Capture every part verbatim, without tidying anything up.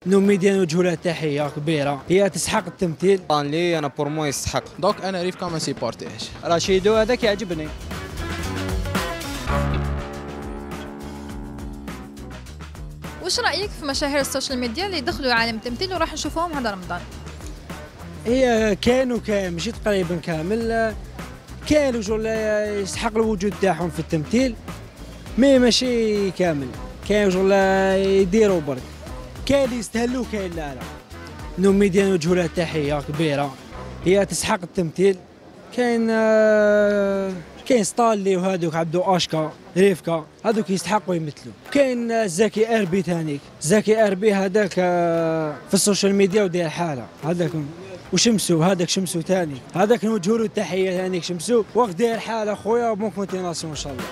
نومي ديالو نوجهوا لها تحيه كبيره، هي تسحق التمثيل. لي انا بور مو يستحق. دونك انا ريفكا ما سيبورتيهش. رشيدو هذاك يعجبني. وش رايك في مشاهير السوشيال ميديا اللي دخلوا عالم التمثيل وراح نشوفوهم هذا رمضان؟ هي كاين وكاين ماشي تقريبا كامل، كاين وجو يسحق الوجود تاعهم في التمثيل، مي ماشي كامل، كاين وجو يديروا برك، كاين اللي يستهلوا كاين لا لا. نومي ديالو نوجهوا لها تحيه كبيره، هي تسحق التمثيل. كاين آه كاين ستانلي وهذوك عبدو اشكا ريفكا هذوك يستحقوا يمثلوا. كاين زكي اربي ثانيك، زكي اربي هذاك آه في السوشيال ميديا وداير حاله هذاك، وشمسو هذاك شمسو ثاني هذاك نوجهوا له التحيه ثانيك شمسو، وقت داير حاله خويا بون كونتيناسيون ان شاء الله.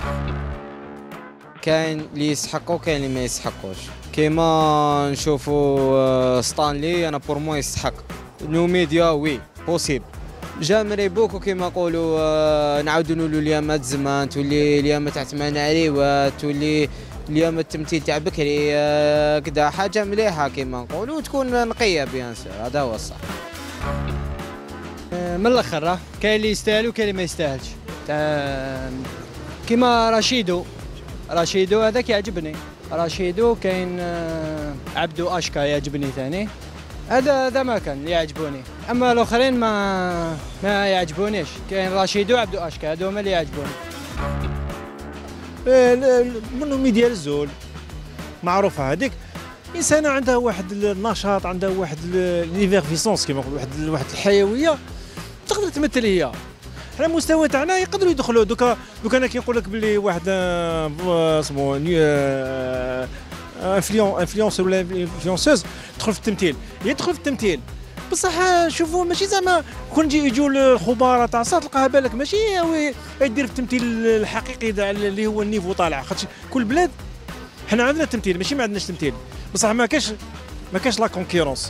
كاين اللي يسحقوا كاين اللي ما يسحقوش، كيما نشوفوا ستانلي انا بور مو يستحق. نو ميديا وي بوسيبل جامري بوكو كيما نقولوا، نعاودوا نقولوا اليامات زمان تولي اليامات تاع ثمانينات تولي اليوم التمثيل تاع بكري كذا حاجه مليحه كيما نقولوا، وتكون نقيه بيان سور، هذا هو الصح. من الاخر كاين اللي يستاهل وكاين اللي ما يستاهلش. كيما رشيدو، رشيدو هذاك يعجبني. رشيدو كاين عبدو اشكا يعجبني ثاني، هذا هذا ما كان اللي يعجبوني، اما الاخرين ما ما يعجبونيش. كاين رشيدو وعبدو اشكا هذو هما اللي يعجبوني. منهم ميديا الزول معروفه هذيك، انسانه عندها واحد النشاط، عندها واحد ليفيرفيسونس كيما نقولوا، واحد واحد الحيويه تقدر تمثل هي. على المستوى تاعنا يقدروا يدخلوا. دوكا دوكا انا كنقول لك باللي واحد اسمه انفلونس انفلونسور ولا انفلونسوز تدخل في التمثيل، يدخل في التمثيل بصح شوفوا ماشي زعما كون يجي يجوا الخبراء تاع الصوت تلقاها بالك ماشي يدير في التمثيل الحقيقي اللي هو النيفو طالع، خاطر كل بلاد حنا عندنا تمثيل ماشي ما عندناش تمثيل، بصح ما كاش ما كاش لا كونكيرونس.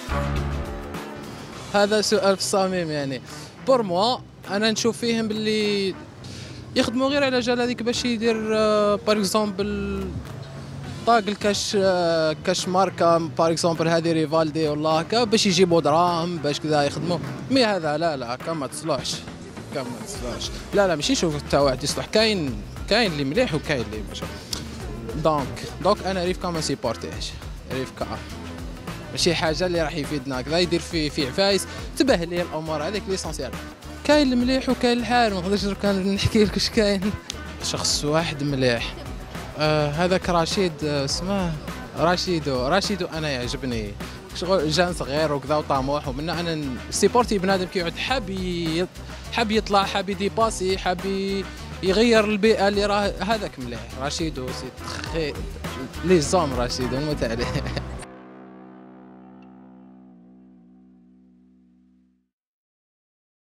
هذا سؤال في الصميم يعني. بور موا انا نشوف فيهم باللي يخدموا غير على جال هذيك باش يدير بار اكزومبل طاق الكاش كاش ماركه بار اكزومبل هذه ريفالدي ولا هكا باش يجيبوا دراهم باش كذا يخدموا، مي هذا لا لا هكا ما تصلحش، هكا ما تصلحش. لا لا ماشي نشوف حتى واحد يصلح، كاين كاين اللي مليح وكاين اللي ماشي. دونك دونك انا ريفكا ما سيبورتيهش. ريفكا ماشي حاجه اللي راح يفيدنا كذا يدير في في عفايس تبهل لي الامور هذيك ليسونسيال. كاين المليح وكاين الحار، ما نقدرش كان نحكي لك واش كاين. شخص واحد مليح آه هذاك رشيد آه اسمه رشيدو رشيدو انا يعجبني، شغل جان صغير وكذا وطموح، ومنا انا سيبورتي بنادم كيقعد حاب حاب يطلع حاب يديباسي حاب يغير البيئه اللي راه، هذاك مليح رشيدو سي تخي لي زوم رشيدو الموت عليه.